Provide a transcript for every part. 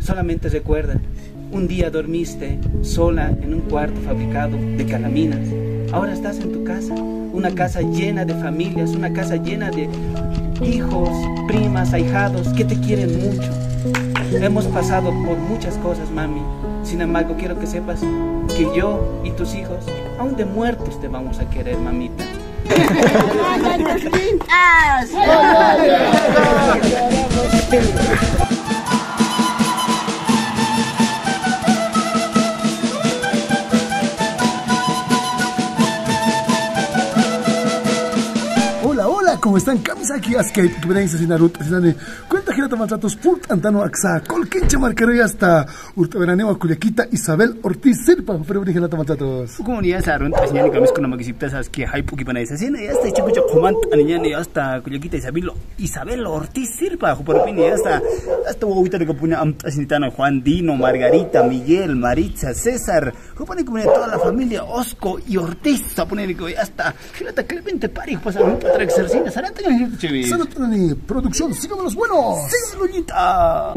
Solamente recuerda, un día dormiste sola en un cuarto fabricado de calaminas. Ahora estás en tu casa, una casa llena de familias, una casa llena de hijos, primas, ahijados que te quieren mucho. Hemos pasado por muchas cosas, mami. Sin embargo, quiero que sepas que yo y tus hijos, aún de muertos, te vamos a querer, mamita. ¿Cómo están? Kamisaki Askei, que ven a Naruto, cuenta girata maltratos pult antano axa, colquencha marquero hasta Urtaveraneo Culiaquita Isabel Ortiz Sirpa, pero ven girata maltratos. Como ni esa ronda, señor Camis con la maquisiptas que hay poqui para esa cena, ya está hecho mucho comando, aniñane hasta Culiaquita Isabel Ortiz Sirpa, por pini hasta ahorita de Capuña Amtasinitana, Juan Dino, Margarita, Miguel, Maritza, César, Jupani como toda la familia Osco y Ortiz, a poner que hasta girata Clemente Pari, pues a un para exercir. Saratani, producción, síganme los buenos. ¡Sí, Luñita!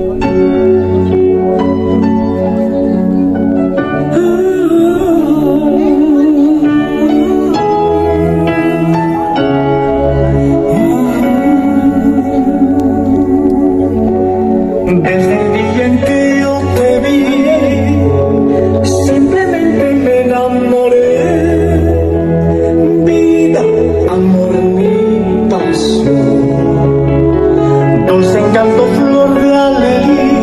Desde el día en que yo te vi, simplemente me enamoré. Vida, amor, mi pasión, dulce encanto, flor de alegría.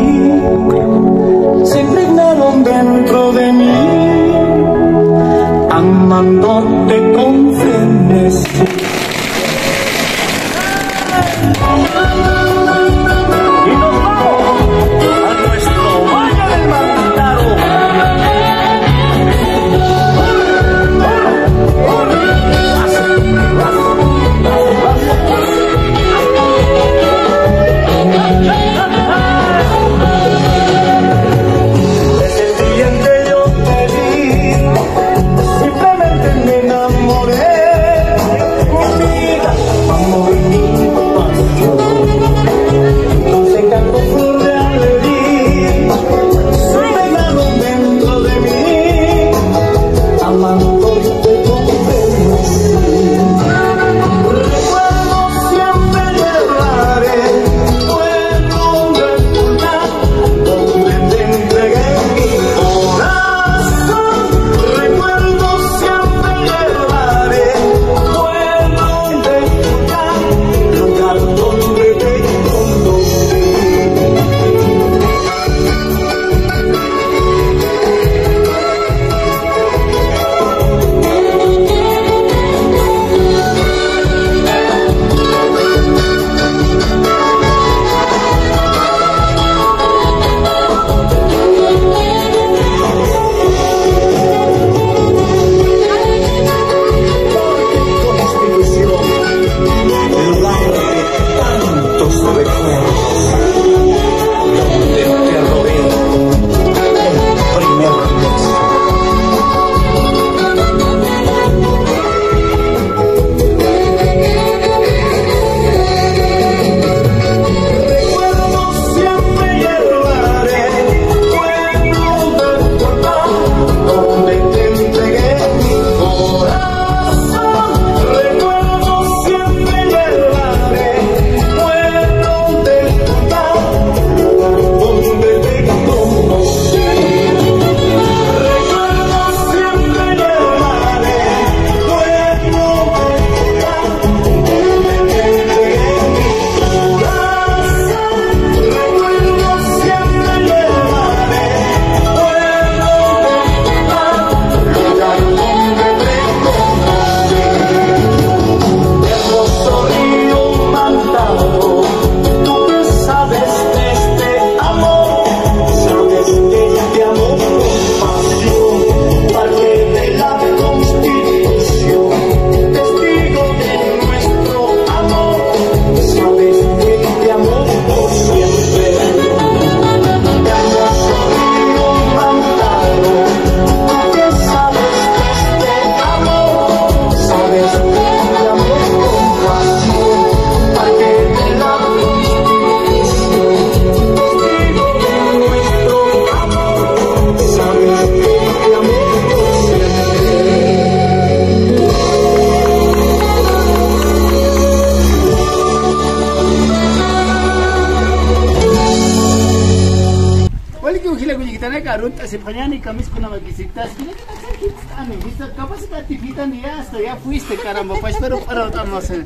Wali que ujila culiquitana carunta se pañan y camis con una maquisitas. Capaz que activita ni hasta ya fuiste caramba, pues pero para otra no sé.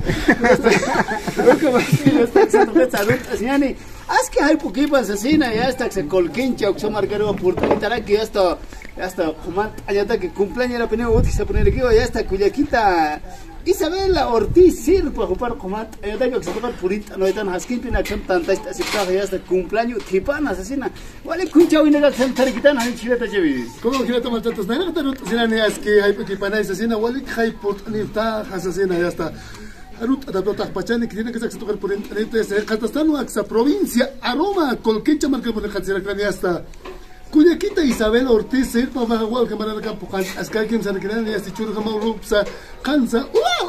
Haz que hay poquitas asesina ya hasta que se colquincha o que se marcaron oportunidad que ya está Juan allá que cumpleaños la pena que se pone aquí ya está culiquita Isabela Ortiz Sirpa Jupar Juan allá que se toca purita no están haskin pina tanta esta cita ya hasta cumpleaños tipana asesina vale kuncha hoy nega se tarquitan hay chileta chevis ¿Cómo que te maltratas? Nada te asesina ni es que hay tipana asesina wali hay por ni está asesina ya está Arut adapta pachani que tiene que se tocar por internet se catastano a provincia aroma colquecha marca por el ya está Cuyaquita Isabel Ortiz Sirpa Bajagual que marca Pujan Ascaquim Sarquenan y Asichur Jamarupsa Cansa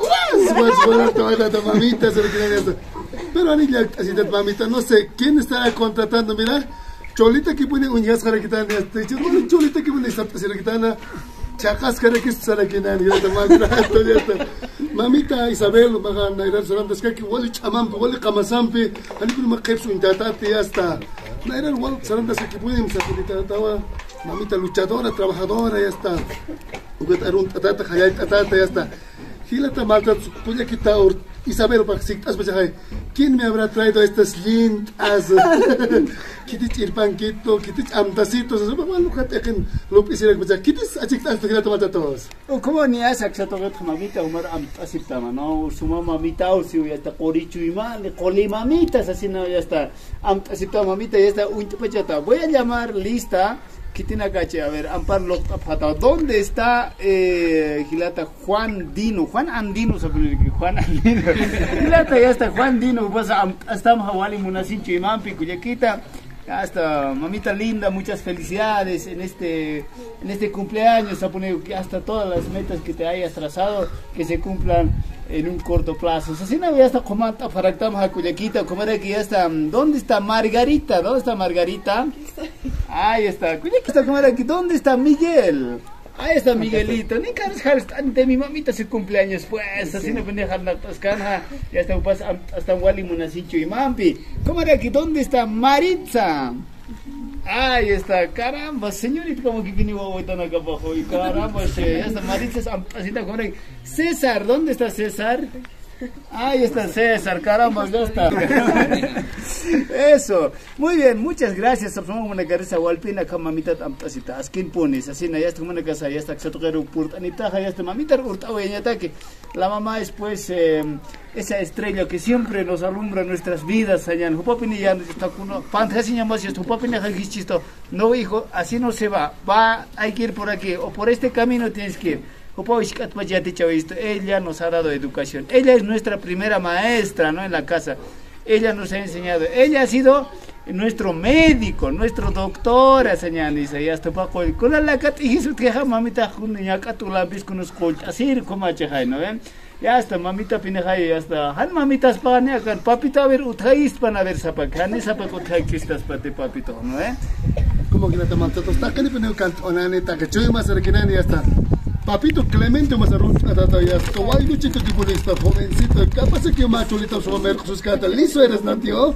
mamita pero anilla así de mamita no sé quién estará contratando mira Cholita que pone uñas jaraquitana Cholita que pone esta jaraquitana Chacas jaraquitana ya está maltrato ya está mamita Isabel magan Naira Sorandas que wali chamam wali kamasampi ani kun maqepsu intatati ya está Naira wali Sorandas que pueden saculita mamita luchadora trabajadora ya está ugat arun tata khayat tata ya está Gilata malta Cuyaquita Isabel Paxitas Bajay ¿quién me habrá traído estas lindas Kitich irpanquito kitich amtacitos eso bueno jatequen lo quisiera escuchar kitich achictas te Gilata malta todos ¿Cómo ni esa que se toca tu mamita Umar amtasitama no su mamita o si ya está corichu y mal coli mamitas así no ya está amtasitama mamita ya está un pachata voy a llamar lista Kitina Cache, a ver, Amparo Pata, ¿dónde está Gilata Juan Dino? Juan Andino, Juan Andino. Gilata ya está Juan Dino, pues hasta Mawali Munasincho y Mampi, Cuyaquita. Hasta mamita linda, muchas felicidades en este cumpleaños, hasta todas las metas que te hayas trazado que se cumplan en un corto plazo. Así no ya está como para a Cuyaquita, como era que ya está. ¿Dónde está Margarita? ¿Dónde está Margarita? Ahí está. Cuyaquita, como era que ¿dónde está Miguel? Ahí está Miguelito, ni caras de mi mamita su cumpleaños, pues, así no pendeja la toscana, ya está hasta Wally Munasincho y Mampi. ¿Cómo era aquí? ¿Dónde está Maritza? Ahí está, caramba, señorita, como que vine tan acá abajo, y caramba, ya está Maritza, así está, como César, ¿dónde está César? Ahí está César, caramba, ya está. Eso, muy bien, muchas gracias. Somos una carrera walpina con mamita amtasita. ¿Quién pones? Así no ya está una casa, ya está que se toca el purtanita, ya está mamita urta o que la mamá es pues esa estrella que siempre nos alumbra nuestras vidas allá. Jupapini ya está con fantasía más esto, jupapini chisto. No hijo, así no se va. Hay que ir por aquí o por este camino tienes que ir. Ella nos ha dado educación. Ella es nuestra primera maestra, ¿no? En la casa. Ella nos ha enseñado. Ella ha sido nuestro médico, nuestro doctor, señaliza. Ya está para con la catijis que mamita ya catulabis con los colchas. Así como ¿no ven? Ya está mamita pinejay, ya está. Han mamitas para acá, papito a ver utais para ver zapac. Han zapac utaikistas para papito, ¿no ven? Como que no te maltrato. Está que le ponemos cantonaneta que chuy más cerquinani ya está. Papito Clemente Mazarrón, ya está, guay, chico tipo de esta jovencito, capaz que yo macho ahorita su mamá sus catas, liso eres, ¿no, tío?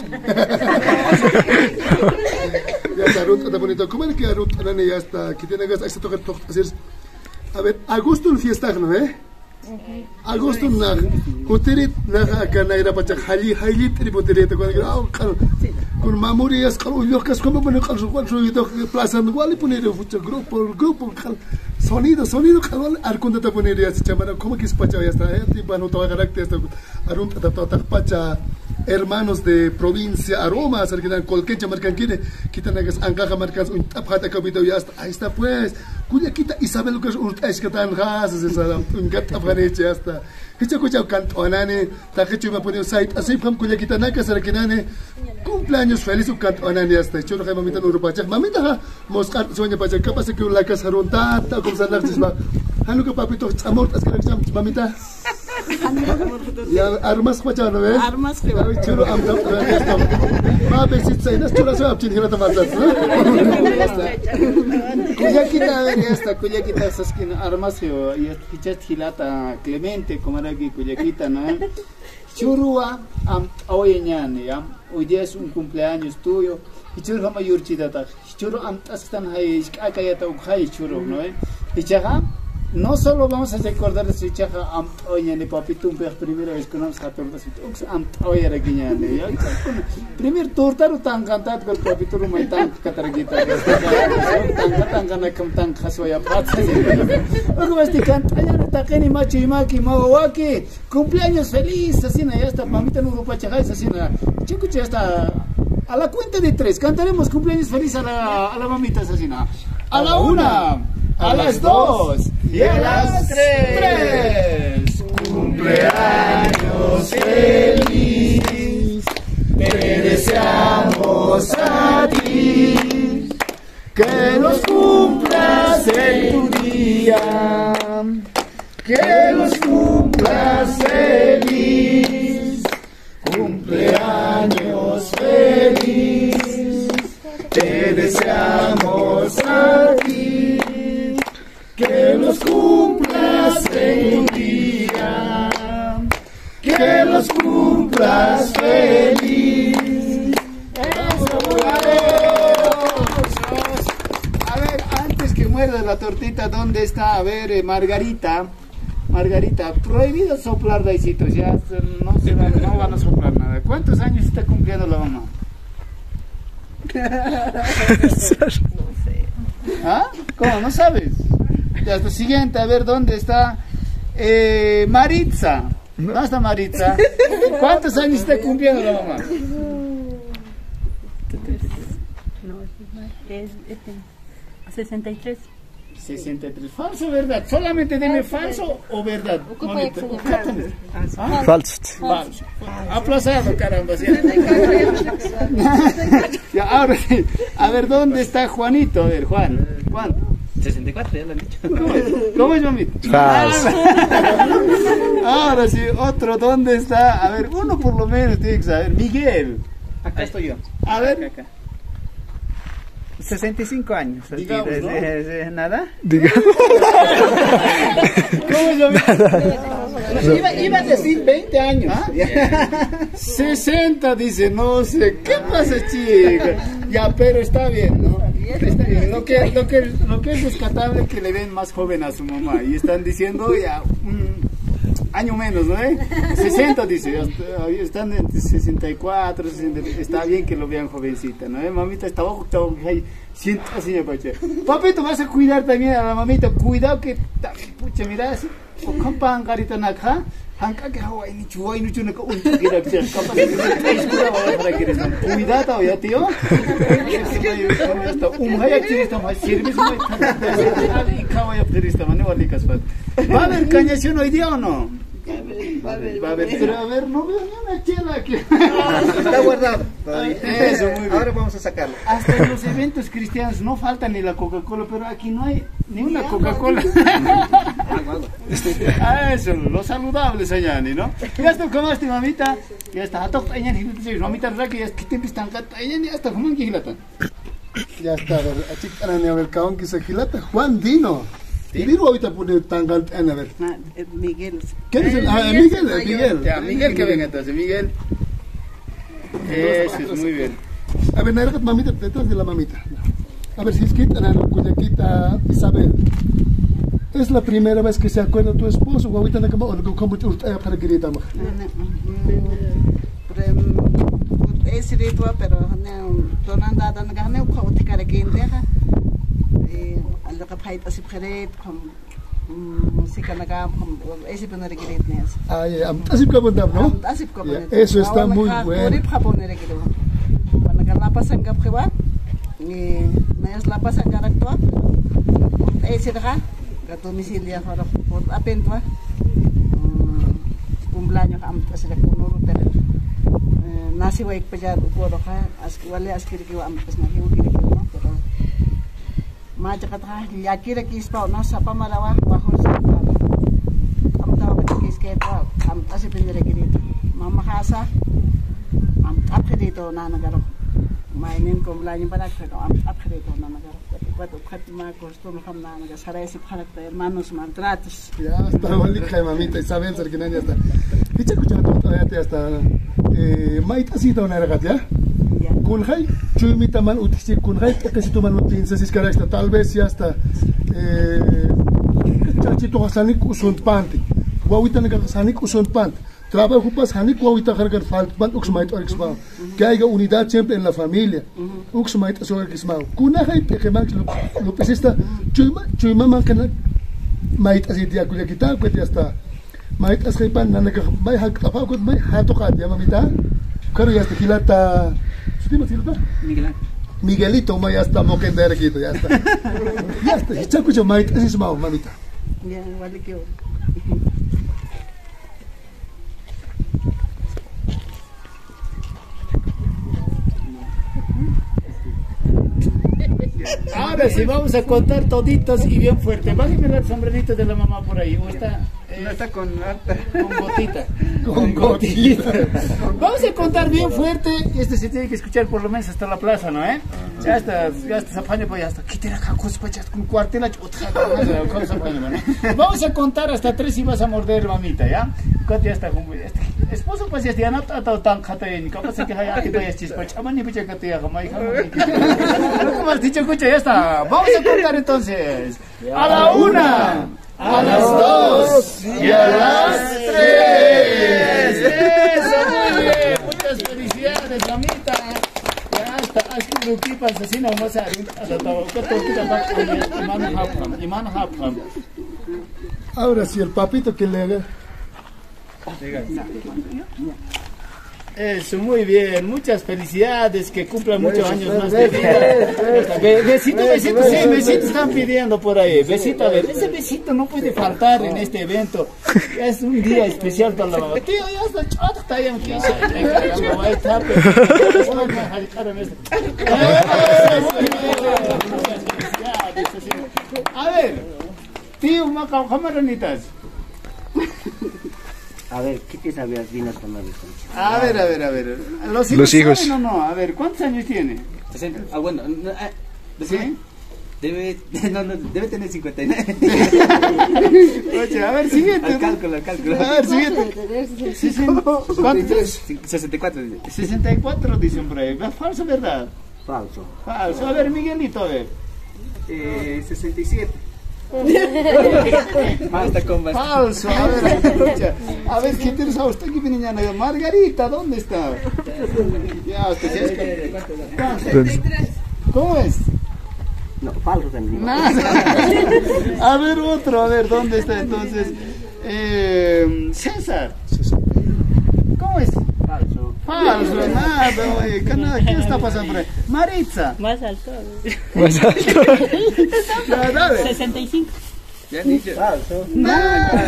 Ya está, Ruth, está bonito, ¿cómo es que Ruth, ya está, que tiene gas, ahí se toca, a ver, agosto el fiesta, ¿no, agosto na, hotelet na acá na ira pacha hali tributelet con mamurias calulocas como bueno calzo plaza no vale poner grupo sonido calor arconda te poner ya se chamara como que es pacha ya está tipo no toda carácter está arun ta pacha hermanos de provincia aroma cerquita colquecha marcan quitan las ancaja marcas un tapata capito ya está ahí está pues Cuyaquita Isabel Lucas es que tan rasas esa un gato ya está escucha cantonane ta que me pone site así como Cuyaquita naka cerquinane cumpleaños feliz cantonane ya está chulo que mamita no rupacha mamita moscar sueña pacha capaz que la casa ronta ta como sanar chisma hanu que papito amor es que mamita ya armas pacha no ves armas que chulo amta ma besit sai nas chulo sab chin hira tamat Cuyaquita ya está Cuyaquita esas que armas y fichas Gilata Clemente como era aquí Cuyaquita no churua hoy ñane hoy día es un cumpleaños tuyo hichuru kama yurchidata hichuru amtastan hay akayata ukhay hichuru no hichaga no solo vamos a recordar de su hichaga oye ni papito un primera vez que nos hatun ux oye regiña ne primer tortaru tan cantat con papito rumaitan katargita tan gana kam tan khaswaya patsa ogo basti cantaya takeni machi maki mawaki cumpleaños feliz así na ya está mamita no grupo chaga así na chico ya está. A la cuenta de 3, cantaremos cumpleaños feliz a la mamita asesina. A la 1, a las 2 y a las 3. Cumpleaños feliz, te deseamos a ti, que los cumplas en tu día, que los cumplas feliz. Cumpleaños feliz, te deseamos a ti, que los cumplas en tu día, que los cumplas feliz. A ver, antes que muerda la tortita, ¿dónde está? A ver, Margarita, prohibido soplar daisitos, ya no van a soplar nada. ¿Cuántos años está cumpliendo la mamá? No sé. ¿Ah? ¿Cómo? ¿No sabes? Ya hasta siguiente, a ver, ¿dónde está? Maritza. ¿Dónde está Maritza? ¿Cuántos años está cumpliendo la mamá? No, es 63. 63. ¿Falso o verdad? Solamente dime falso o verdad. Falso. Falso. Aplazado, caramba. Ya, ahora sí. A ver, ¿dónde está Juanito? A ver, Juan. 64, ya lo han dicho. ¿Cómo es, mamita? Falso. Ahora sí, otro, ¿dónde está? A ver, uno por lo menos tiene que saber. Miguel. Acá estoy yo. A ver. Acá. 65 años. Digamos, ¿no? ¿Nada? ¿Cómo es, mamita? Iba a decir 20 años. ¿Ah? 60 dice, no sé. ¿Qué pasa, chica? Ya, pero está bien, ¿no? Está bien. Lo que es rescatable es que le ven más joven a su mamá. Y están diciendo ya año menos, ¿no? 60 dice, están en 64, 60, está bien que lo vean jovencita, ¿no? Mamita está abajo, siento así, papito, vas a cuidar también a la mamita, cuidado que, pucha, mira, así, compa, carita naca, hanka que hawaii ni chuai ni chuna ka unchu gira que capaz de escuela va para que eres cuidado ya tío esto haya que está más servicio y kawaya perista mane wali kaspat va a haber cañación hoy día o no. Va a haber, pero a ver, no veo ni una chela aquí. Está guardado. Eso, muy bien. Ahora vamos a sacarlo. Hasta en los eventos cristianos no falta ni la Coca-Cola, pero aquí no hay ni una Coca-Cola. Eso, lo saludable, señani, ¿no? Ya está, ¿cómo está, mamita? Ya está, mamita, ya está, ¿qué te pistan? Ya está, ¿cómo que gilatan? Ya está, a ver, caón que se gilata, Juan Dino. Dino ahorita pone tangal, a ver. Miguel. ¿Quién es el? Miguel. Ya, Miguel que venga entonces, Miguel. Eso es muy bien. A ver, Naragat, mamita, detrás de la mamita. A ver, si es que Cuyaquita Isabel. ¿Es la primera vez que se acuerda tu esposo? ¿O ahorita no como tú para que grita más? Es ritual, pero no anda dando ganas de utilizar aquí en deja. Lo que pasa es que música naga ese poner greatness. Ah, ya, así como ¿no? Eso está muy bueno. Cuando la pasan que prueba, me es la pasan que actúa. Ese deja, que domicilia por apentua. Cumpleaños así de uno nasi waik peja ukur ka wale askiri ki am pas nahi ukiri ki no pero ma jakata yakira ki spa no sapa marawa wa horsa am taw ka ki sketa am asi pendere ki mama khasa am apredito na nagaro mainin cumpleaños para que am apredito na nagaro cuatro khatima costume kham na naga sarai sip khalakta hermanos maltratos ya está malika mamita Isabel cerquina ya está dicha escuchando todavía hasta Maitacita una regat, ¿ya? kunjay chuymita man utisi kunjay porque si toman piensas es que tal vez ya está chachito hasanik usunt panti wawita naga hasanik usunt pant trabajo pas hanik wawita cargar falt pan uxmait orixmao que haya unidad siempre en la familia uxmait eso orixmao kunjay que man lo pesista chuyma man kana mait así dia kuya kita pues ya está mait así pan nanaga mai hak apa kut mai hato kad ya mamita claro ya está kilata Miguelito, ya está moquendera aquí, ya está. Ya está, ya escucho, mamita, así es mamita. Ya, vale que Ahora sí, vamos a contar toditos y bien fuerte. Bájeme el sombrerito de la mamá por ahí. ¿O está? No está con gotita. Con gotita. Vamos a contar bien fuerte. Se tiene que escuchar por lo menos hasta la plaza, ¿no? Ya está Zapaña, pues ya está. Con cuartela. Vamos a contar hasta 3 y vas a morder, mamita, ¿ya? Ya está. Esposo, pues ya está. No está tan jatarín. Capaz que haya que te chispa. Chamani, picha que te haga. ¿Cómo has dicho, escucha? Ya está. Vamos a contar entonces. A la 1. A las 2 y a las 3. Eso, muy bien. Muchas felicidades, mamita. Ya está. Aquí lo que pasa, así no vamos a ahora sí, el papito que le haga. Eso, muy bien, muchas felicidades, que cumplan muchos años más de vida. Besito, sí, besito están pidiendo por ahí. Besito, a ver, ese besito no puede faltar en este evento. Es un día especial para la mamá. Tío, ya está chato, está bien. A ver, tío, camaronitas. A ver, ¿qué te sabías vino a tomar? A ver. Los hijos. No, a ver, ¿cuántos años tiene? 60. Ah, bueno. ¿Sí? Debe tener 59. Oye, a ver, siguiente. Al cálculo. A ver, siguiente. ¿Cuántos? 64 dice. 64 dicen por ahí. ¿Falso, verdad? Falso. A ver, Miguelito, a ver. 67. Basta con basta. Falso, a ver, escucha. A ver, ¿qué tienes a usted aquí, niña? Margarita, ¿dónde está? Ya, usted ya es. ¿Cómo es? No, falso también. A ver, otro, a ver, ¿dónde está entonces? César. ¿Cómo es? Falso. Falso, nada, oye, ¿qué está pasando por ahí? Maritza. Más alto. Ya, dale. 65. Ya han dicho. Falso. Nada.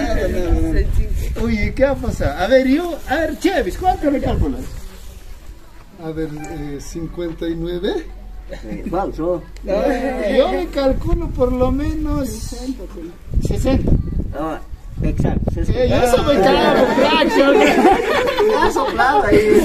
Oye, ¿qué ha pasado? A ver, Chevis, ¿cuánto le calculas? A ver, 59. Falso. Yo me calculo por lo menos 60. No, exacto. Yo soy claro, fraction. Eso plata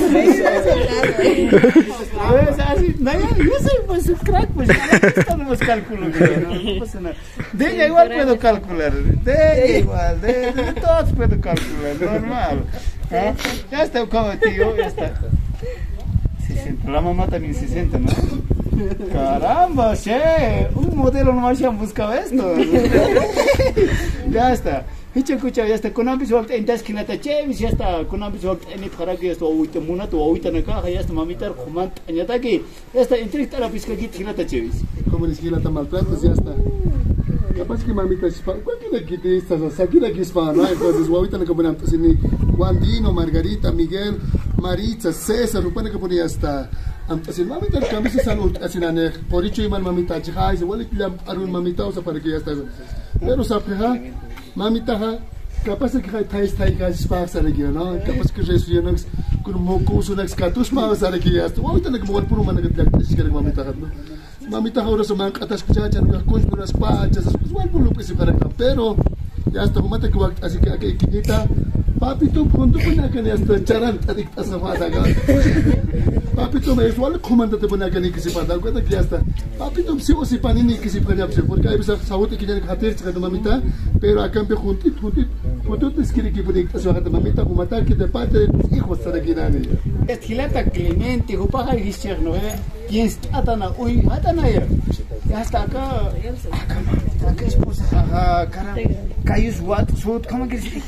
A ver, así, no, yo soy pues un crack, pues ya no cálculo, no pasa nada. De ella igual puedo calcular, de todos puedo calcular, normal. Ya está como tío, ya está. 60. La mamá también 60, ¿no? Caramba, che, un modelo nomás ya han buscado esto. Ya está. Escucha, ya está. Con ambos volteos en daskinata chevis, ya está. Con ambos volteos en el paraque, ya está. Ahorita munato, ahorita na caja, ya está. Mamita, comant, añata aquí. Ya está. Entre la pizca aquí, daskinata chevis. Como les quiera maltratos, ya está. Capaz que mamita hispa, ¿cuánto que te estás? Aquí la que hispa, ¿no? Entonces, ahorita na como antes ni Juandino, Margarita, Miguel, Maritza, César, supone que ponía hasta. Entonces, mamita, kami sa salud, así na por dicho iman mamita, chihai, se vuelve que arun mamita, o sea, para que ya está. Pero sa peja, mamita, capaz que hay tais taigas sparks aquí, ¿no? Capaz que resuelven con mocos, unas cartuchos más aquí ya está. Ahorita na como el puro man que te quiere mamita, ¿no? Mamita ahora se manca atas kuchacha, no con unas pachas, es igual por lo que se para acá, pero ya está, mamita que así que aquí quita. Papito, cuando pone que ya está charan, adicta a mata acá. Papito, me igual comandante pone que ni que se para, cuenta que ya está. Papito, si o si panini que se para, porque hay veces saúde que ya que hacer chica de mamita, pero acá empe juntito, Pututis quiere que puede que su mamita como tal que de parte de tus hijos estar aquí Dani. Estilata Clemente, Jupaja y Cherno, ¿quién está Atana? Uy, Atana ya. Ya está acá. Acá es pues, cara. Cayus what, sud, ¿cómo que se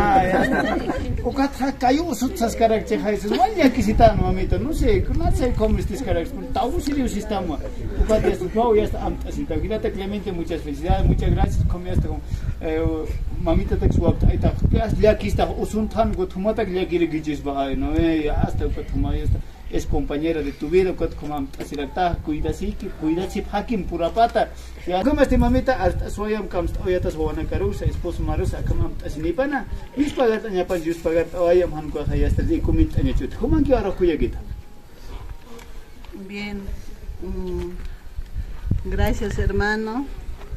Ocata cayus sutsas carácter, ya que citan mamita, no sé cómo estés carácter, todo serio sistema. Ocata es tu ya está así, Estilata Clemente, muchas felicidades, muchas gracias, como ya está mamita te suelta ahí está ya aquí está usuntan gotuma tak ya quiere que jes baja no hasta gotuma es compañera de tu vida como así la ta cuida si hakim pura pata ya como este mamita hasta soyam comes hoy atas buena carusa esposo marusa como así ni pana mis pagar tanya pas jus pagar ayam han ko ya hasta de comit anya chut como que ahora cuya kita bien gracias hermano.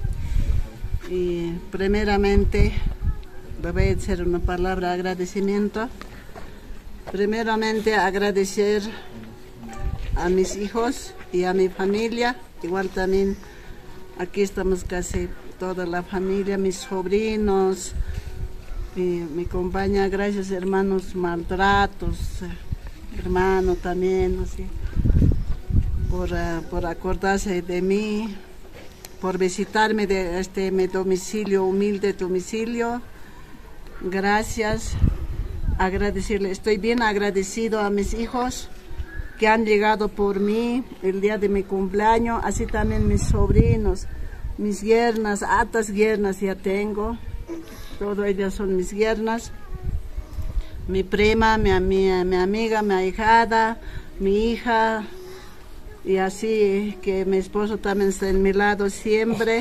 Y primeramente voy a decir una palabra de agradecimiento. Primeramente agradecer a mis hijos y a mi familia. Igual también aquí estamos casi toda la familia, mis sobrinos, mi compañía. Gracias hermanos, maltratos, hermano también, así, por acordarse de mí. Por visitarme de mi domicilio, humilde domicilio. Gracias. Agradecerle. Estoy bien agradecido a mis hijos que han llegado por mí el día de mi cumpleaños. Así también mis sobrinos, mis yernas, hartas yernas ya tengo. Todas ellas son mis yernas. Mi prima, mi amiga, mi ahijada, mi hija. Y así que mi esposo también está en mi lado siempre.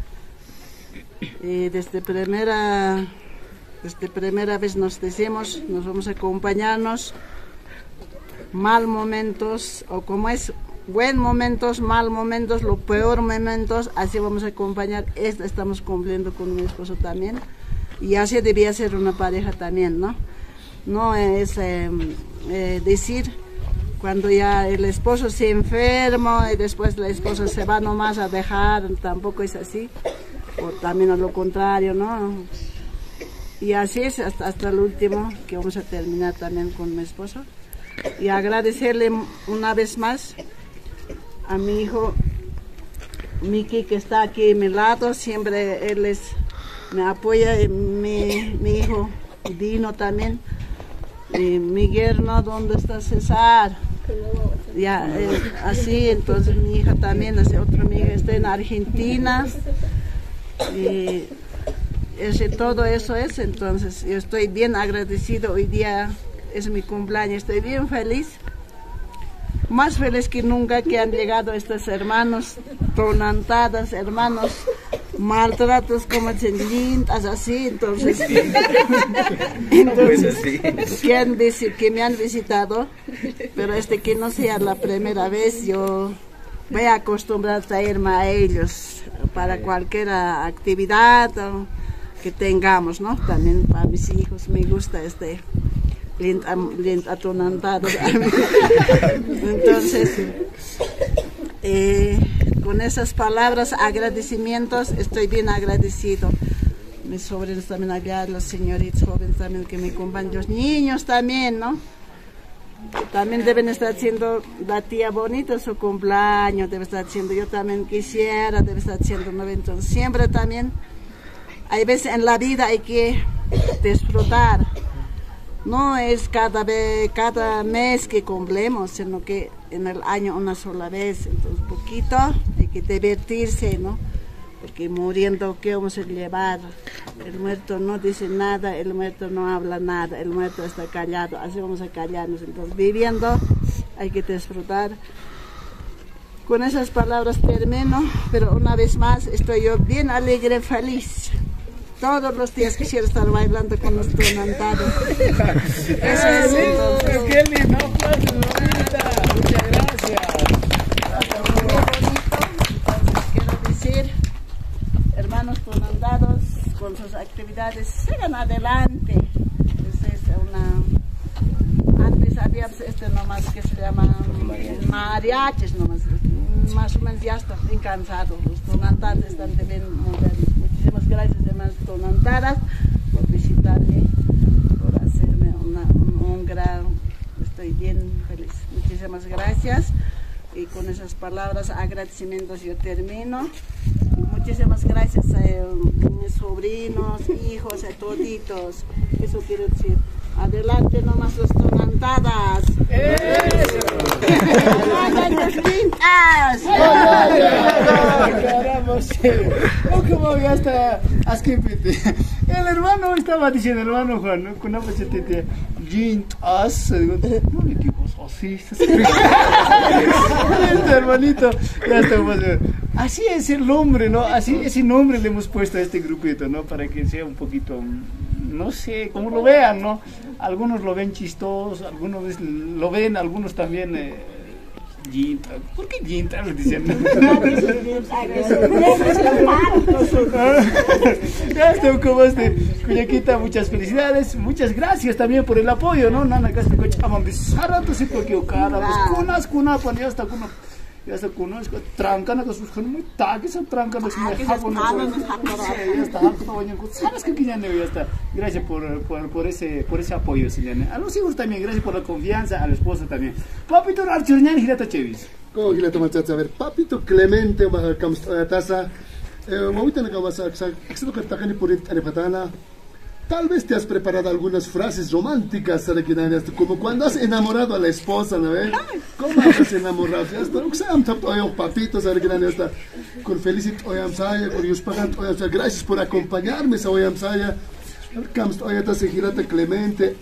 Y desde primera vez nos decimos, nos vamos a acompañarnos. Mal momentos, o como es, buen momentos, mal momentos, los peor momentos, así vamos a acompañar. Estamos cumpliendo con mi esposo también. Y así debía ser una pareja también, ¿no? No es decir... Cuando ya el esposo se enferma y después la esposa se va nomás a dejar, tampoco es así. O también a lo contrario, ¿no? Y así es hasta el último, que vamos a terminar también con mi esposo. Y agradecerle una vez más a mi hijo Miki, que está aquí a mi lado. Siempre él me apoya, y mi hijo Dino también. Y mi yerno, ¿dónde está César? Ya, así, entonces mi hija también, otra amiga está en Argentina. Y todo eso es, entonces yo estoy bien agradecido. Hoy día es mi cumpleaños, estoy bien feliz. Más feliz que nunca que han llegado estos hermanos tonantadas, hermanos maltratos como lindas así, entonces que me han visitado, pero que no sea la primera vez. Yo voy a acostumbrar a traerme a ellos para cualquier actividad que tengamos, ¿no? También para mis hijos me gusta lindo atonantado. Entonces con esas palabras, agradecimientos, estoy bien agradecido. Mis sobrinos también allá, los señoritos jóvenes también que me acompañan, los niños también, ¿no? También deben estar haciendo la tía bonita su cumpleaños, debe estar haciendo, yo también quisiera, debe estar haciendo, ¿no? Entonces siempre también, hay veces en la vida hay que disfrutar. No es cada mes que cumplimos, sino que en el año una sola vez. Entonces, poquito hay que divertirse, ¿no? Porque muriendo, ¿qué vamos a llevar? El muerto no dice nada, el muerto no habla nada, el muerto está callado, así vamos a callarnos. Entonces, viviendo hay que disfrutar. Con esas palabras termino, pero una vez más estoy yo bien alegre, feliz. Todos los días quisiera estar bailando con los tonantados. Eso es entonces. ¡Qué lindo! Muchas gracias. Muy bonito. Entonces quiero decir, hermanos tonantados, con sus actividades, sigan adelante. Antes había nomás que se llama mariachis nomás. Más o menos ya están bien cansados. Los tonantados están bien modernos. Muchísimas gracias, hermanas tonantadas, por visitar. Ale por hacerme un gran, estoy bien feliz. Muchísimas gracias. Y con esas palabras, agradecimientos, yo termino. Muchísimas gracias a mis sobrinos, hijos, a toditos. Eso quiero decir. Adelante nomás las tonantadas. ¡Adelante las pintas! Caramba, sí. No, como ya está. El hermano estaba diciendo, el hermano Juan, ¿no? Con una pachetita. Gintas. No le digo así. Hermanito, ya estamos. Así es el nombre, ¿no? Así ese nombre le hemos puesto a este grupito, ¿no? Para que sea un poquito, no sé, como lo vean, ¿no? Algunos lo ven chistoso, algunos lo ven, algunos también. Ginta. ¿Por qué Ginta? Le dicen. Ya está, como Cuyaquita, muchas felicidades, muchas gracias también por el apoyo, ¿no? Nana, que está cochaban de Sarato, se porque cara, pues cunas, ya está cuno. Ya está cuno, es que trancan a sus muy taques, se trancan a sus ya está, sabes que ya está. Gracias por ese apoyo, Silene. A los hijos también, gracias por la confianza, a la esposa también. Papito Archurñán, Girata Chevis. ¿Cómo Girata Machacha? A ver, Papito Clemente, taza. Ahorita no vas a tal vez te has preparado algunas frases románticas, como cuando has enamorado a la esposa, ¿no ves? ¿Cómo has enamorado? Papito, con felicidad, gracias por acompañarme, Clemente,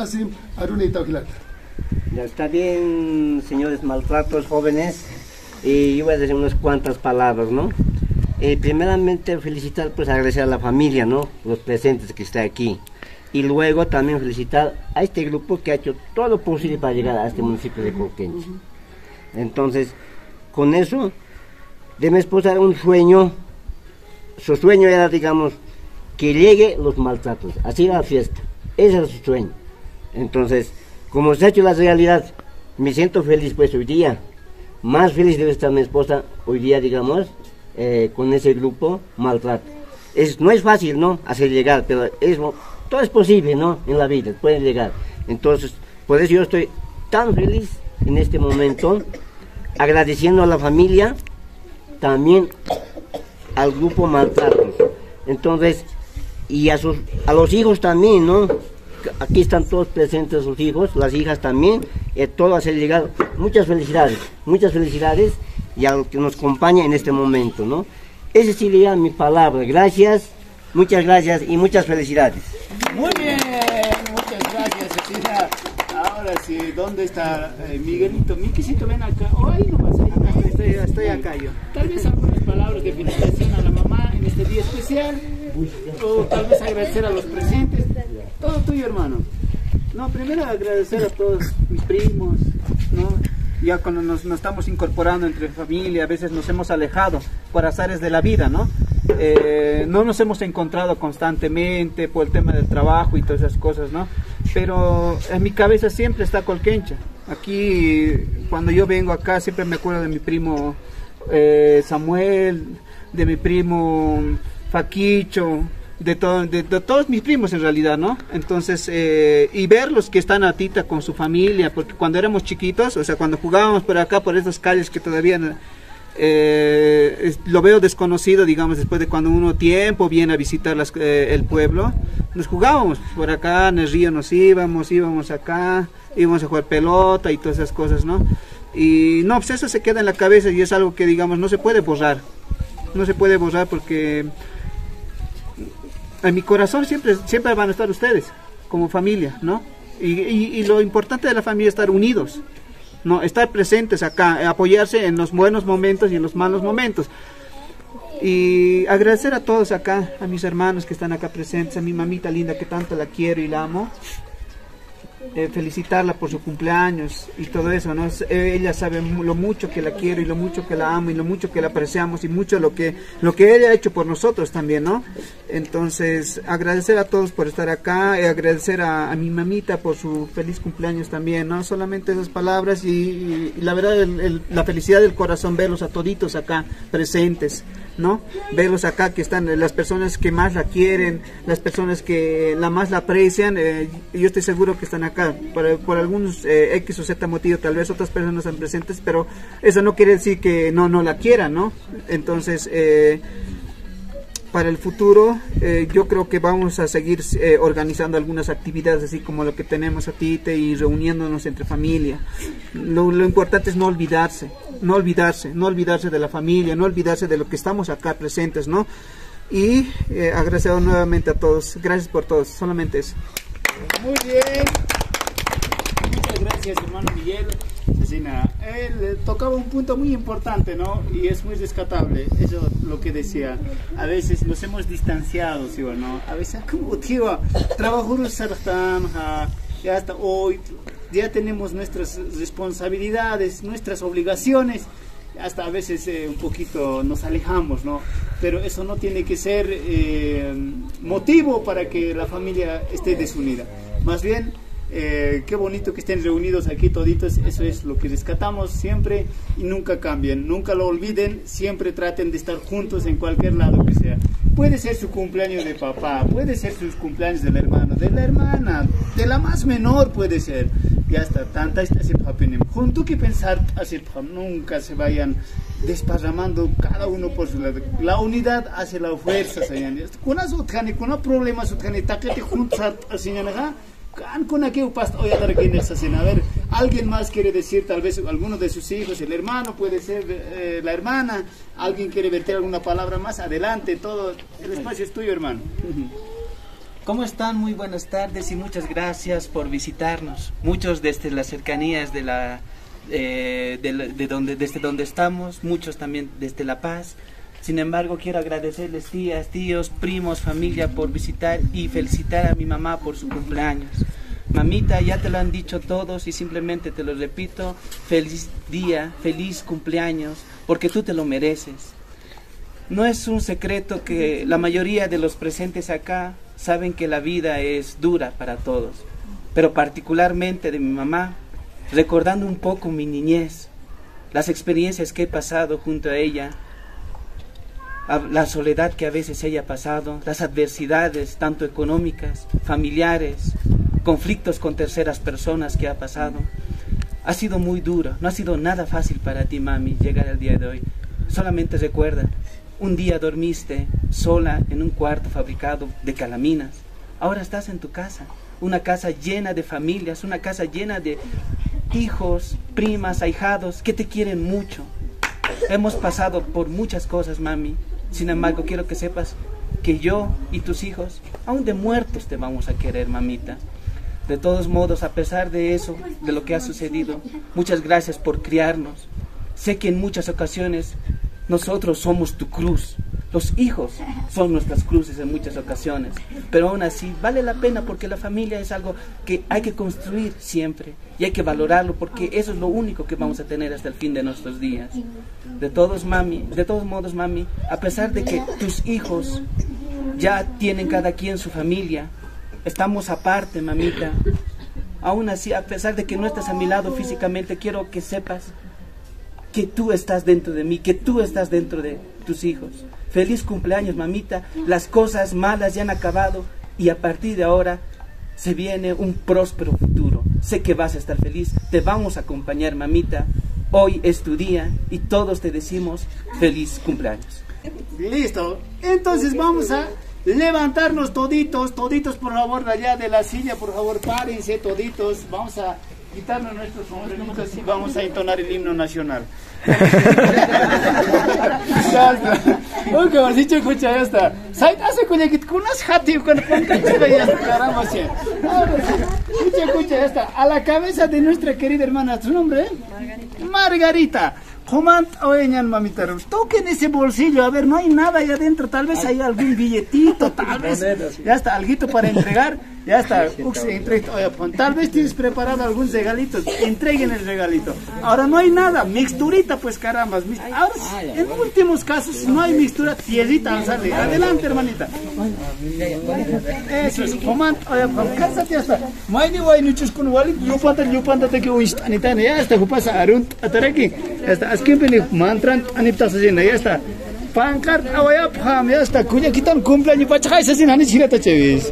Ya está bien, señores maltratos jóvenes, y yo voy a decir unas cuantas palabras, ¿no? Primeramente felicitar, pues agradecer a la familia, ¿no? Los presentes que está aquí. Y luego también felicitar a este grupo que ha hecho todo lo posible para llegar a este municipio de Colquenche. Entonces, con eso, de mi esposa era un sueño. Su sueño era, digamos, que llegue los maltratos, así era la fiesta. Ese era su sueño. Entonces, como se ha hecho la realidad, me siento feliz pues hoy día. Más feliz debe estar mi esposa hoy día, digamos, con ese grupo maltrato. No es fácil, ¿no? Hacer llegar, pero todo es posible, ¿no? En la vida, puede llegar. Entonces, por eso yo estoy tan feliz en este momento, agradeciendo a la familia, también al grupo maltratos. Entonces, y a los hijos también, ¿no? Aquí están todos presentes sus hijos, las hijas también, todo hacer llegar. Muchas felicidades y a los que nos acompaña en este momento, ¿no? Esa sería mi palabra. Gracias, muchas gracias y muchas felicidades. Muy bien, muchas gracias, Cecilia. Ahora sí, ¿dónde está Miguelito? Miquisito, ven acá. Oh, ahí nomás, Estoy acá yo. Tal vez algunas palabras de felicitación a la mamá en este día especial, o tal vez agradecer a los presentes. Todo tuyo, hermano. No, primero agradecer a todos mis primos, ¿no? Ya cuando nos estamos incorporando entre familia, a veces nos hemos alejado por azares de la vida, ¿no? No nos hemos encontrado constantemente por el tema del trabajo y todas esas cosas, ¿no? Pero en mi cabeza siempre está Colquenche. Aquí, cuando yo vengo acá, siempre me acuerdo de mi primo Samuel, de mi primo Faquicho, de todos mis primos en realidad, ¿no? Entonces, y verlos que están atita con su familia, porque cuando éramos chiquitos, o sea, cuando jugábamos por acá, por estas calles que todavía lo veo desconocido, digamos, después de cuando uno tiempo viene a visitar el pueblo, nos jugábamos por acá, en el río nos íbamos acá, íbamos a jugar pelota y todas esas cosas, ¿no? Y no, pues eso se queda en la cabeza y es algo que, digamos, no se puede borrar porque en mi corazón siempre van a estar ustedes, como familia, ¿no? Y lo importante de la familia es estar unidos, ¿no? Estar presentes acá, apoyarse en los buenos momentos y en los malos momentos. Y agradecer a todos acá, a mis hermanos que están acá presentes, a mi mamita linda que tanto la quiero y la amo. felicitarla por su cumpleaños y todo eso, ¿no? Ella sabe lo mucho que la quiero y lo mucho que la amo y lo mucho que la apreciamos y mucho lo que ella ha hecho por nosotros también, ¿no? Entonces, agradecer a todos por estar acá, agradecer a mi mamita por su feliz cumpleaños también, ¿no? Solamente esas palabras y la verdad, la felicidad del corazón, verlos a toditos acá presentes, ¿no? Verlos acá, que están las personas que más la quieren, las personas que más la aprecian, yo estoy seguro que están acá por algunos X o Z motivo, tal vez otras personas están presentes, pero eso no quiere decir que no la quieran, ¿no? Entonces, para el futuro, yo creo que vamos a seguir organizando algunas actividades así como lo que tenemos aquí y reuniéndonos entre familia. Lo importante es no olvidarse de la familia, no olvidarse de lo que estamos acá presentes, ¿no? Y agradecer nuevamente a todos, gracias por todos, solamente eso. Muy bien, muchas gracias, hermano Miguel. Cecina, él tocaba un punto muy importante, ¿no? Y es muy rescatable, eso lo que decía. A veces nos hemos distanciado, ¿sí o no? A veces, como tío, trabajo y hasta hoy ya tenemos nuestras responsabilidades, nuestras obligaciones, hasta a veces un poquito nos alejamos, ¿no? Pero eso no tiene que ser motivo para que la familia esté desunida. Más bien, qué bonito que estén reunidos aquí toditos, eso es lo que rescatamos siempre y nunca cambien, nunca lo olviden, siempre traten de estar juntos en cualquier lado que sea. Puede ser su cumpleaños de papá, puede ser sus cumpleaños del hermano, de la hermana, de la más menor puede ser. Ya está, tanta esta junto que pensar así, nunca se vayan desparramando cada uno por su lado. La unidad hace la fuerza, señores. Con un problema, juntos así, a ver, alguien más quiere decir, tal vez alguno de sus hijos, el hermano, puede ser la hermana, alguien quiere verter alguna palabra más, adelante, todo el espacio es tuyo, hermano. ¿Cómo están? Muy buenas tardes y muchas gracias por visitarnos. Muchos desde las cercanías desde donde estamos, muchos también desde La Paz. Sin embargo, quiero agradecerles tías, tíos, primos, familia por visitar y felicitar a mi mamá por su cumpleaños. Mamita, ya te lo han dicho todos y simplemente te lo repito, feliz día, feliz cumpleaños, porque tú te lo mereces. No es un secreto que la mayoría de los presentes acá saben que la vida es dura para todos, pero particularmente de mi mamá, recordando un poco mi niñez, las experiencias que he pasado junto a ella, la soledad que a veces ella ha pasado, las adversidades tanto económicas, familiares, conflictos con terceras personas que ha pasado. Ha sido muy duro, no ha sido nada fácil para ti, mami, llegar al día de hoy. Solamente recuerda, un día dormiste sola en un cuarto fabricado de calaminas. Ahora estás en tu casa, una casa llena de familias, una casa llena de hijos, primas, ahijados que te quieren mucho. Hemos pasado por muchas cosas, mami. Sin embargo, quiero que sepas que yo y tus hijos, aún de muertos, te vamos a querer, mamita. De todos modos, a pesar de eso, de lo que ha sucedido, muchas gracias por criarnos. Sé que en muchas ocasiones nosotros somos tu cruz. Los hijos son nuestras cruces en muchas ocasiones, pero aún así vale la pena porque la familia es algo que hay que construir siempre y hay que valorarlo porque eso es lo único que vamos a tener hasta el fin de nuestros días. De todos modos, mami, a pesar de que tus hijos ya tienen cada quien su familia, estamos aparte, mamita. Aún así, a pesar de que no estás a mi lado físicamente, quiero que sepas que tú estás dentro de mí, que tú estás dentro de tus hijos. Feliz cumpleaños, mamita. Las cosas malas ya han acabado y a partir de ahora se viene un próspero futuro. Sé que vas a estar feliz. Te vamos a acompañar, mamita. Hoy es tu día y todos te decimos feliz cumpleaños. Listo. Entonces vamos a levantarnos toditos, por favor, de allá de la silla, por favor, párense toditos. Vamos a quitarnos nuestros sombreros y vamos a entonar el himno nacional. Ya está. Escucha, ya está. Escucha, ya está. A la cabeza de nuestra querida hermana, ¿su nombre? Margarita. Mamita, toquen ese bolsillo, a ver, no hay nada ahí adentro, tal vez hay algún billetito, tal vez, ya está, alguito para entregar. Ya está, tal vez tienes preparado algún regalito, entreguen el regalito. Ahora no hay nada, mixturita pues caramba. Ahora, en últimos casos, si no hay mixtura, tierrita al salir. Adelante, hermanita. Eso es, comando, cásate hasta. Maini guay nuchos con wali, yupanta te que anita, ya está, pasa arun, ataraki. Ya está, askin peni mantran anipta sasina, ya está. Pankart awaya pam, ya está, kuya quitan cumpleaños pachai sasina ni chirata chevis.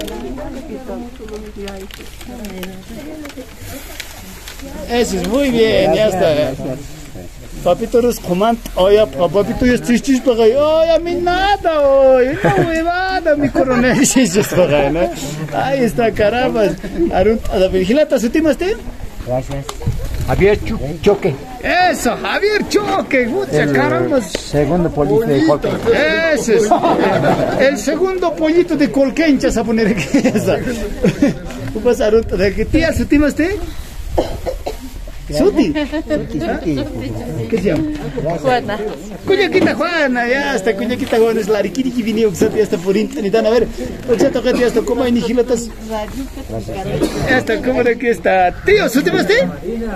Eso es muy bien, ya está. Papito los comand, oye, papito ya estoy para oye, a mí nada, oye, una huevada, mi coronel, sí, eso es para ¿no? Ahí está, caramba. Arun, a la vigilata, ¿su última usted? Gracias. Javier Choque. Eso, Javier Choque, mucha caramba. Segundo pollito de Colquencha. Eso es. El segundo pollito de Colquencha, a poner aquí. ¿Qué pasa, Arun? ¿De qué tía, su última usted? Suti. ¿Qué se llama? Juana. Cuñaquita Juana, ya está, Cuñaquita Juana es la riquiri que vino, ya está por internet. A ver, ya está, ¿cómo hay nigilotas? Ya está, ¿cómo de que está? Tío, ¿Suti vas usted?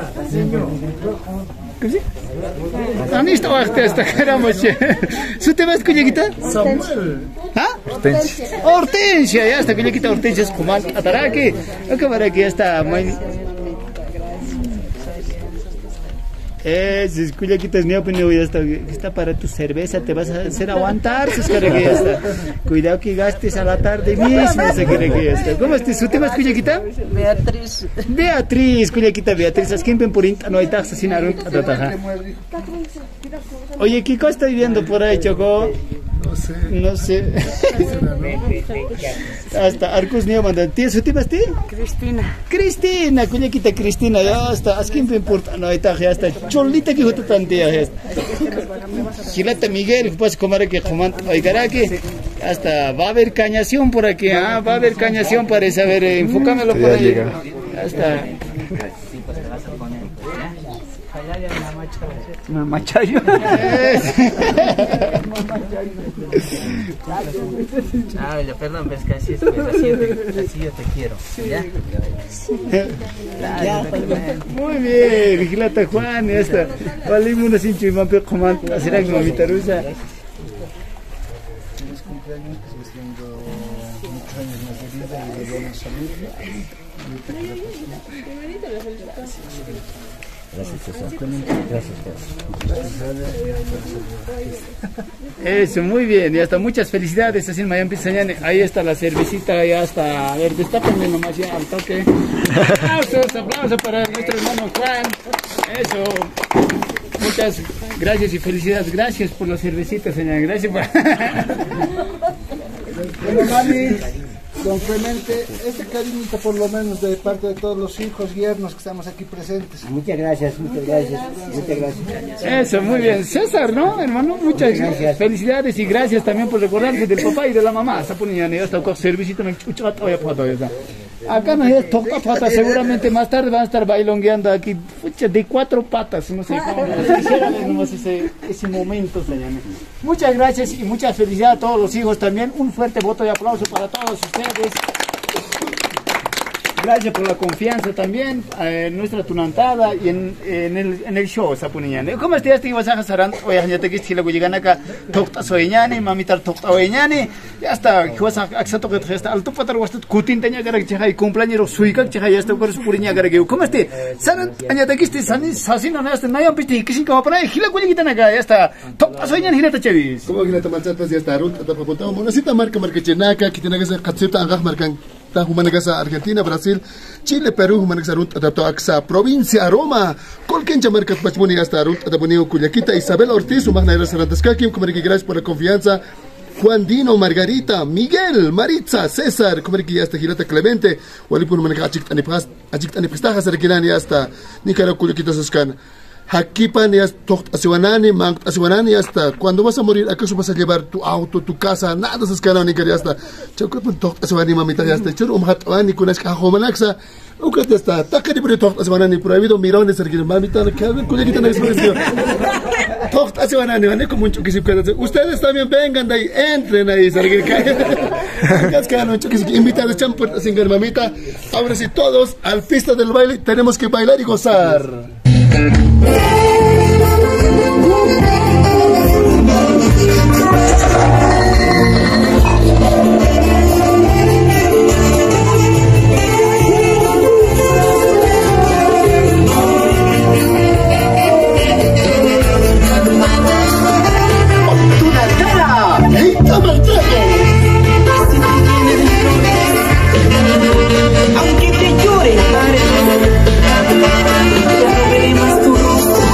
¿Qué se? Anista baste hasta caramba. ¿Suti vas, Cuñaquita? Samuel. ¿Ah? Hortensia, ya está, Cuñaquita Hortensia es comando. Ataraki, acabará que ya está, es Cuyaquita es mi opinión, ya está para tu cerveza, te vas a hacer aguantar, se quiere que ya está. Cuidado que gastes a la tarde mismo, se quiere que ya está. ¿Cómo estás? ¿Su tema es Cuyaquita? Beatriz, Cuyaquita Beatriz, ¿a quién pen por inta no hay taxa sin arun? Oye, ¿qué cosa estoy viendo por ahí, Choco? No sé. Hasta Arcos Neo mandan. ¿Tía, su tema es ti? Cristina, Cuyaquita Cristina, ya está. ¿A quién pen por no hay taxa? Ya está. Cholita que justo tantía es. Gilata Miguel, pues comer que comando, oigará que hasta va a haber cañación por aquí, va a haber cañación para saber, enfócamelo por ahí. Hasta Mamachayo. Perdón, pero es que así es, pues, así yo te quiero. ¿Ya? Muy bien, Gilata Juan, ya está. Vale, una sin chimampe comando, será que mamita rusa. Muchos años más de vida y de buena salud. Gracias, César. Gracias. Eso, muy bien, ya está, muchas felicidades, así en Miami Pizañane. Ahí está la cervecita, ya está. A ver, te está poniendo nomás ya al toque. Aplausos para nuestro hermano Juan. Eso. Muchas gracias y felicidades. Gracias por la cervecita, señora. Gracias por... Bueno, mami, don Clemente, este cariñito por lo menos de parte de todos los hijos yernos que estamos aquí presentes. Muchas gracias, muchas gracias, muchas gracias. Eso, muy bien. César, ¿no, hermano? Muchas gracias. Felicidades y gracias también por recordarse del papá y de la mamá. Está poniendo ya está con servicito. Acá no es toca pata, seguramente más tarde van a estar bailongueando aquí, pucha, de 4 patas, no sé cómo, quisiera ver nomás ese momento, señor. Muchas gracias y muchas felicidades a todos los hijos también, un fuerte voto de aplauso para todos ustedes. Gracias por la confianza también en nuestra tunantada y en el show, Sapuniñane. ¿Cómo estás? Te ibas a hacer hoy ya te quisiste luego llegan acá, tocta soñane, mamita tocta oñane, ya está, que vas a acceso que te está alto patar was kutin teña gara que hay cumpleaños suica que ya está por puriña gara que ¿cómo estás? Sanan aña te quisiste sasino no está no piste que sin como para gila culiquitan acá, ya está, tocta soñane ginata chavis. ¿Cómo ginata malchatas ya está ruta ta papunta mo nasita marca chenaca que tiene que ser katsita angaj marcan ta humanagasa Argentina, Brasil, Chile, Perú, humanagasa ruta ta aksa provincia Roma, Colquencha marca pachmuni hasta ruta ta ponio Cuyaquita, Isabel Ortiz, humana restaurantes Kakim, como que gracias por la confianza. Juan Dino, Margarita, Miguel, Maritza, César, como que ya está Gilata Clemente, Walipun humanagasa achictani pistajas arquilani hasta Nicaragua Cuyaquita Suscan. Hakipan ya tocht asiwanani, mangt asiwanani hasta cuando vas a morir, ¿acaso vas a llevar tu auto, tu casa? Nada se escala ni que ya está. Chocopan tocht asiwanani mamita ya está. Chur hatwani kunas kahomanaksa. Ukat ya está. Takari por tocht asiwanani prohibido mirones ergin mamita que a ver cuya no expresión. Tocht asiwanani, vale como mucho que se puede. Ustedes también vengan de ahí, entren ahí, sergin. Cascano, invitados, champuertas sin mamita. Ahora sí, todos al pista del baile. Tenemos que bailar y gozar. Aunque te llore el mar, ya no veré más tu rostro.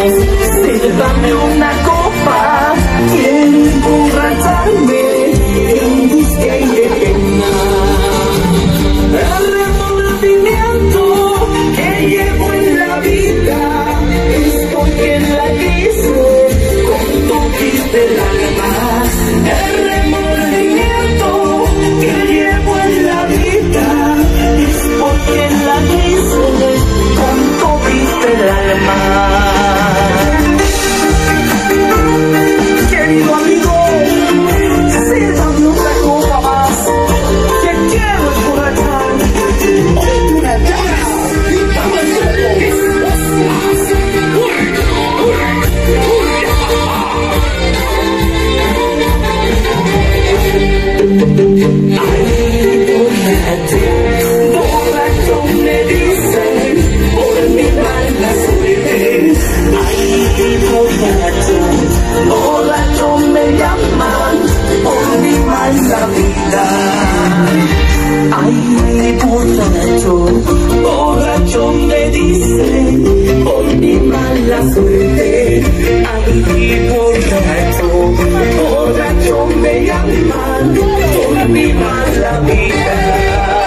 Sírvame una copa, quiero emborracharme en busca y de pena. El remordimiento que llevo en la vida es porque la quise con todita el alma. El remordimiento que llevo en la vida es porque la quise con todita el alma. Querido amigo, sírvame una copa más, que quiero emborracharme. Borracho me dicen por mi mala suerte. Ay, borracho me llaman por mi mala vida. Ay, borracho me dicen por mi mala suerte. Ay, borracho me llaman por mi mala vida.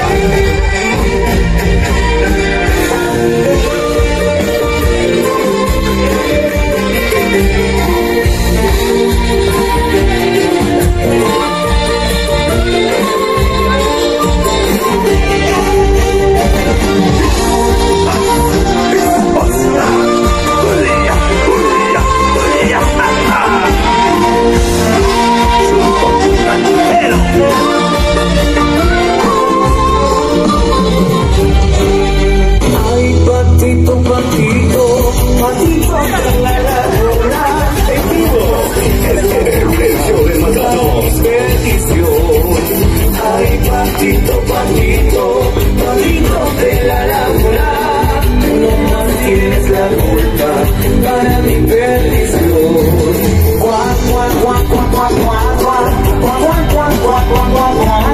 Patito de la laguna, no más tienes la culpa para mi perdición. Guau, guau, guau, guau, guau, guau, guau, guau, guau, guau, guau, guau,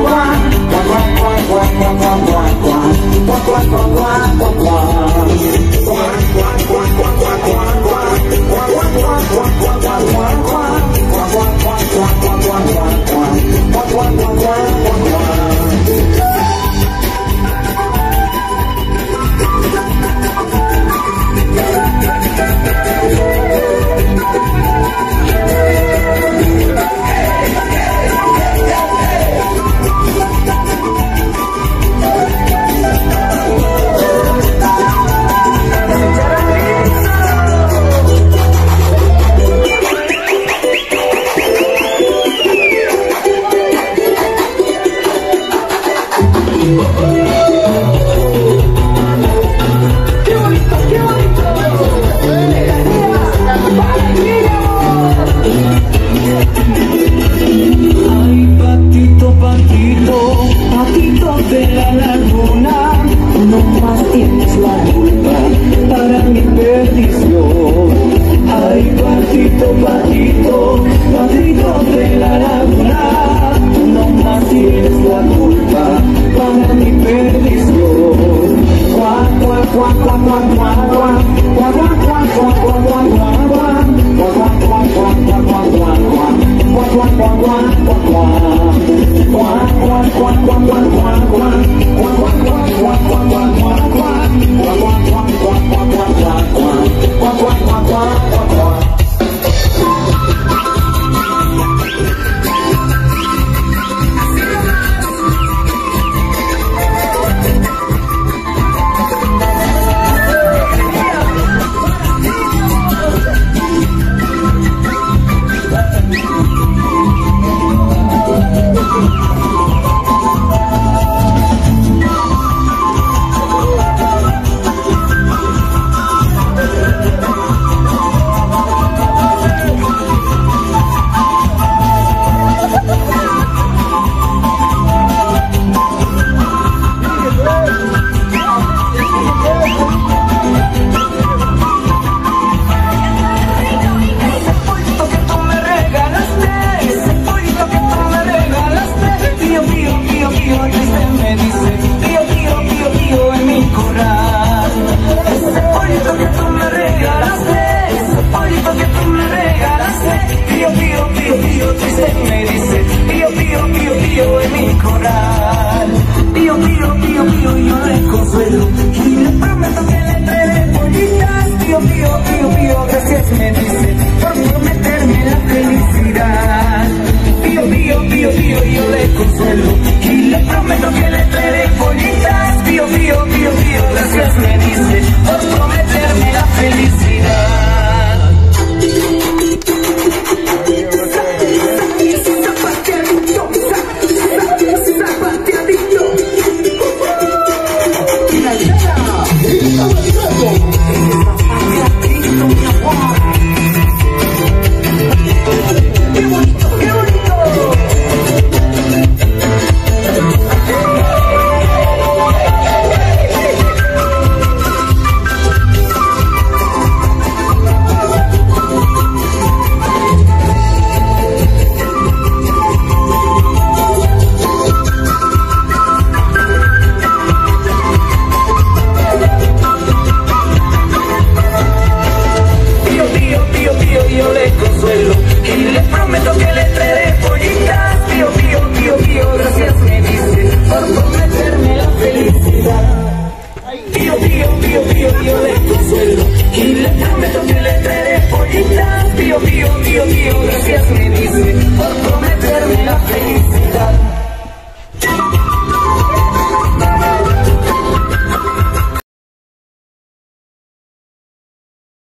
patito de la laguna, no más tienes la culpa para mi perdición. Ay, patito, patito